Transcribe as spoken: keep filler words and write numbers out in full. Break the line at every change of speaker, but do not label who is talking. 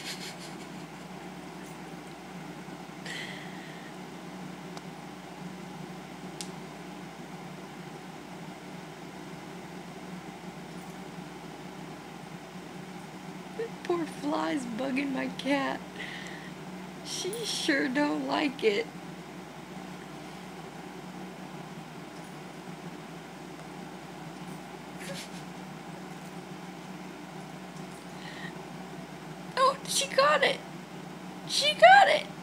Poor fly's bugging my cat. She sure don't like it. Oh, she got it! She got it!